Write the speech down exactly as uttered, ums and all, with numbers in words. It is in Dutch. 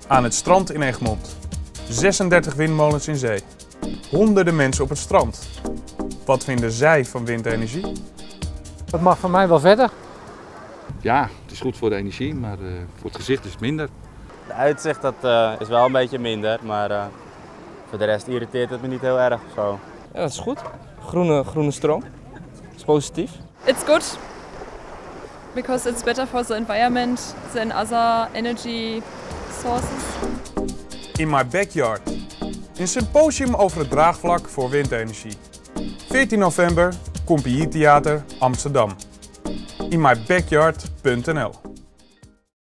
Aan het strand in Egmond. zesendertig windmolens in zee. Honderden mensen op het strand. Wat vinden zij van windenergie? Dat mag van mij wel verder. Ja, het is goed voor de energie, maar uh, voor het gezicht is het minder. De uitzicht dat, uh, is wel een beetje minder, maar uh, voor de rest irriteert het me niet heel erg. Zo. Ja, dat is goed. Groene, groene stroom. Dat is positief. It's good because it's better for the environment than other energy sources. In my backyard. Een symposium over het draagvlak voor windenergie. veertien november, Compagnie Theater, Amsterdam. in my backyard punt n l